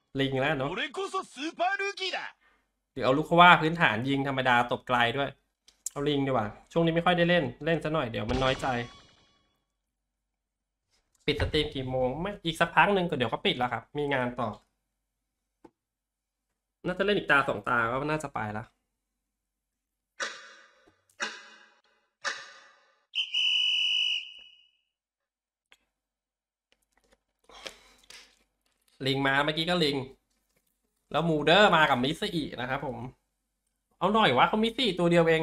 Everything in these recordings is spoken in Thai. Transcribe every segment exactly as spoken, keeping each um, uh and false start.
ลิงแล้วเนาะเดี๋ยวเอาลูกขว่าพื้นฐานยิงธรรมดาตบไกลด้วยเอาลิงดีกว่าช่วงนี้ไม่ค่อยได้เล่นเล่นซะหน่อยเดี๋ยวมันน้อยใจปิดสตรีมกี่โมงไม่อีกสักพักหนึ่งก็เดี๋ยวก็ปิดแล้วครับมีงานต่อน่าจะเล่นอีกตาสองตาก็น่าจะไปแล้วลิงมาเมื่อกี้ก็ลิงแล้วมูเดอร์มากับมิสซี่นะครับผมเอาหน่อยวะเขามิสซี่ตัวเดียวเอง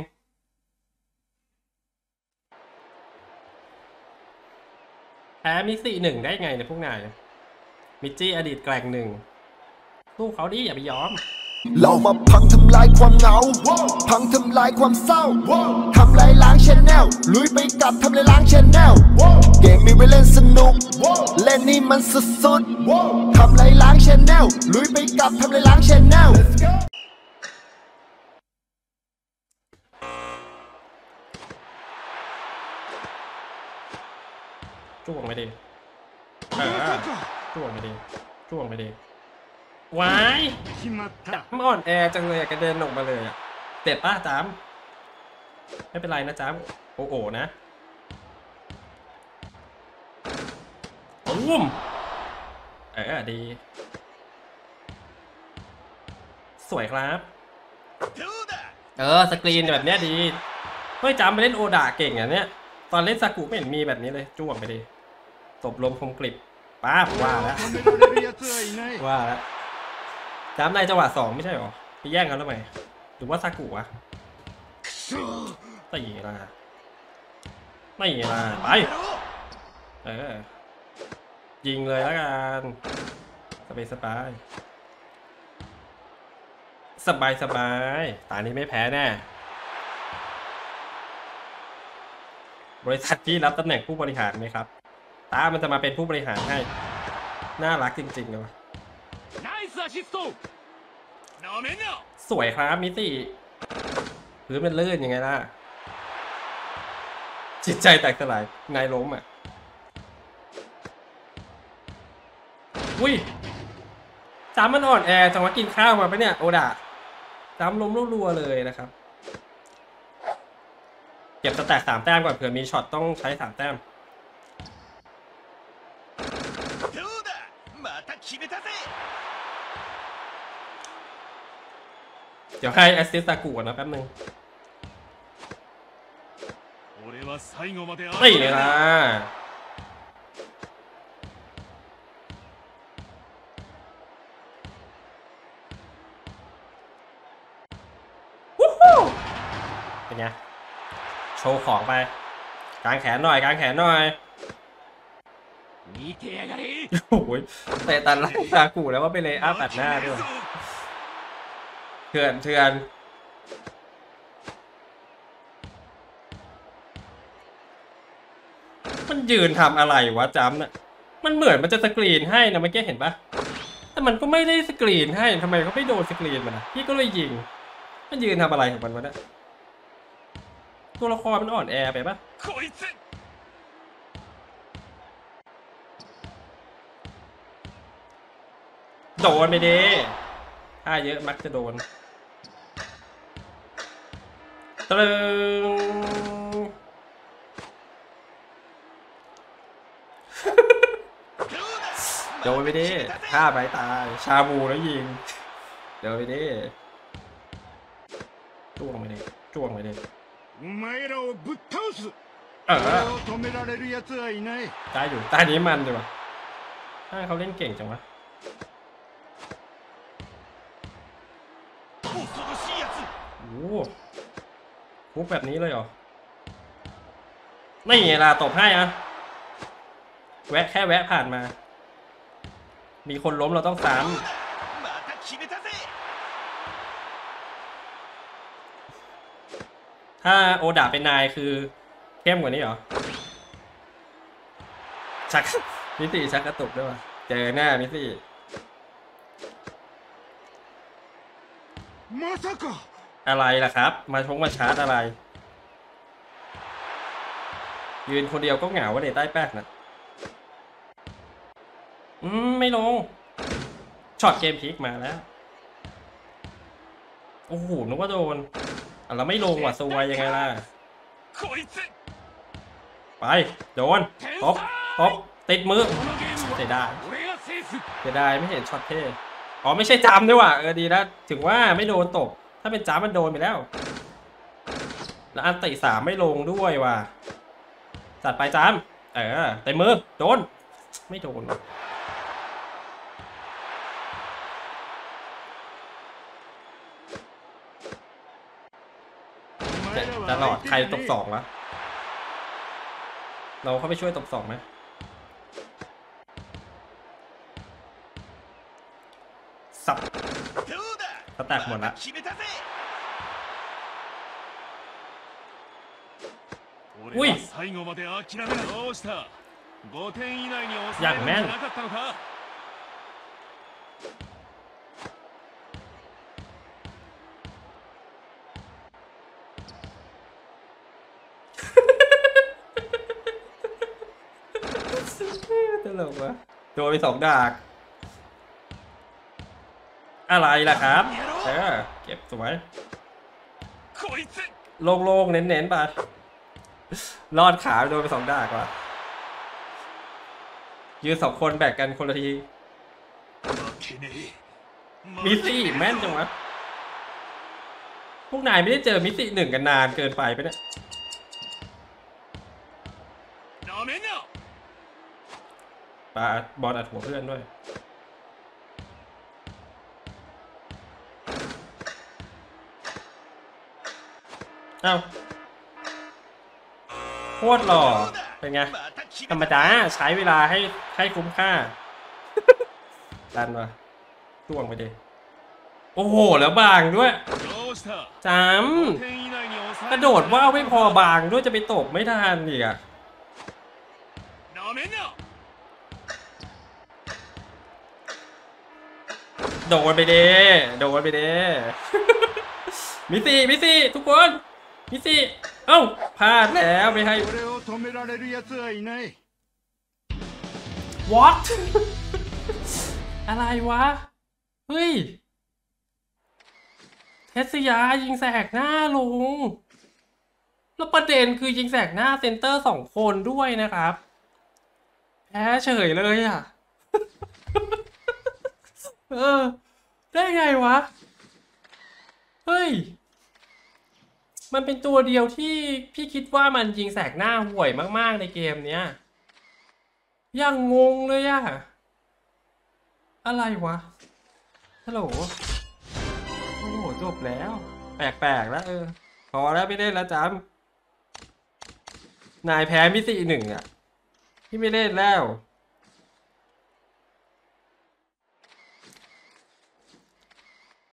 แพ้มิสซี่หนึ่งได้ไงเนี่ยพวกนายมิจี้อดีตแกร่งหนึ่งสู้เขาดิอย่าไปยอมเรามาพังทำลายความเหงาพังทำลายความเศร้าทำลายล้างชแนลลุยไปกับทำลายล้างชแนลเกมมีไว้เล่นสนุกเล่นนี่มันสุดๆทำลายล้างชแนลลุยไปกับทำลายล้างชแนลจ้วงไปดิเออจ้วงไปดิจ้วงไปดิวายจับมันอ่อนแอจังเลยกระเด็นออกมาเลยอ่ะเจ็บป้าจ้ามไม่เป็นไรนะจ้ามโอ้โหนะอุ้มเออดีสวยครับเออสกรีนแบบเนี้ยดีเฮ้ยจ้ามไปเล่นโอดาเก่งอ่ะเนี้ยตอนเล่นซากุไม่เห็นมีแบบนี้เลยจ้วงไปดิตบลมคมกริบป้าว่าแล้วว่าแล้วจ้ามในจังหวะสองไม่ใช่หรอไปแย่งกันแล้วไหมหรือว่าซากุวะตีละไม่ละไปเออยิงเลยแล้วกันสบายสบายสบายสบายตานี้ไม่แพ้แน่บริษัทที่รับตำแหน่งผู้บริหารไหมครับตามันจะมาเป็นผู้บริหารให้น่ารักจริงๆเลยสวยครับมิติพื้นมันลื่นยังไงล่ะจิตใจแตกสลายนายล้มอ่ะอุ้ยจามมันอ่อนแอจังหวะกินข้าวมาปะเนี่ยโอดาจามล้มรัวๆเลยนะครับเก็บสแต็กสามแต้มก่อนเผื่อมีช็อตต้องใช้สามแต้มเดี๋ยวให้แอสซิสต์ซากุนะแป๊บนึงไม่เลยนะวู้ฮู้เป็นไงโชว์ของไปกางแขนหน่อยกางแขนหน่อยโอ้ยแต่ตันไล่ซากุแล้วว่าไปเลยอ้าปัดหน้าด้วยเถื่อนเถื่อนมันยืนทำอะไรวะจัมน่ะมันเหมือนมันจะสกรีนให้นะเมื่อกี้เห็นปะแต่มันก็ไม่ได้สกรีนให้ทำไมเขาไม่โดนสกรีนมันนะพี่ก็เลยยิงมันยืนทำอะไรของมันวะเนี่ยตัวละครมันอ่อนแอไปปะโดนไปดิถ้าเยอะมักจะโดนตรึงโดนไปดิฆ่าไปตายชาบูแล้วยิงโดนไปดิจ้วงไปดิจ้วงไปดิเออตายอยู่ตานี้มันเลยวะถ้าเขาเล่นเก่งจังวะโอ้คุกแบบนี้เลยเหรอไม่ไงล่ะตบให้อะแวะแค่แวะผ่านมามีคนล้มเราต้องซ้ำถ้าโอดาเป็นนายคือเข้มกว่านี้เหรอชักมิติชักกระตุกด้วยวะเจอหน้ามิติอะไรล่ะครับมาชงมาชาร์จอะไรยืนคนเดียวก็เหงาว่าเด็ดใต้แป๊กนะอืมไม่ลงช็อตเกมพลิกมาแล้วโอ้โหนึกว่าโดนอ่ะเราไม่ลงว่ะซวยยังไงล่ะไปโดนตบตบติดมือเสียดายเสียดายไม่เห็นช็อตเท่อ๋อไม่ใช่จามด้วยว่ะเออดีแล้วถึงว่าไม่โดนตบถ้าเป็นจามมันโดนไปแล้วแล้วอันติสามไม่ลงด้วยว่ะจัดไปจามเออเต็มมือโดนไม่โดนว่ะตลอดใครตบสองวะเราเข้าไปช่วยตบสองไหมสับสแต็กหมดละอุ้ยอย่างแม่นตลกวะโดนไปสองดากอะไรล่ะครับเออเก็บสวยโล่งๆเน้นๆไปรอดขาโดนไปสองดากว่ะยืนสองคนแบกกันคนละทีมิซี่แม่นจังวะพวกนายไม่ได้เจอมิซี่หนึ่งกันนานเกินไปไปเนี่ยปาบอลอัดหัวเพื่อนด้วยเอ้าโคตรหล่อเป็นไงธรรมดาใช้เวลาให้ให้คุ้มค่าดันวะจ้วงไปดิโอ้โหแล้วบางด้วยจำกระโดดว่าวไม่พอบางด้วยจะไปตบไม่ทันอีกอะโดนไปเด้โดนไปเด้มิซี่มิซี่ทุกคนมิซี่เอ้าพลาดแล้วไม่ให้ What อะไรวะเฮ้ยเทสยายิงแสกหน้าลงแล้วประเด็นคือยิงแสกหน้าเซนเตอร์สองคนด้วยนะครับแพ้เฉยเลยอ่ะ เออได้ไงวะเฮ้ยมันเป็นตัวเดียวที่พี่คิดว่ามันยิงแสกหน้าห่วยมากๆในเกมเนี้ยยังงงเลยอะอะไรวะฮัลโหลโอ้โหจบแล้วแปลกๆแล้วเออพอแล้วไม่เล่นแล้วจำนายแพ้มิติหนึ่งอะพี่ไม่เล่นแล้ว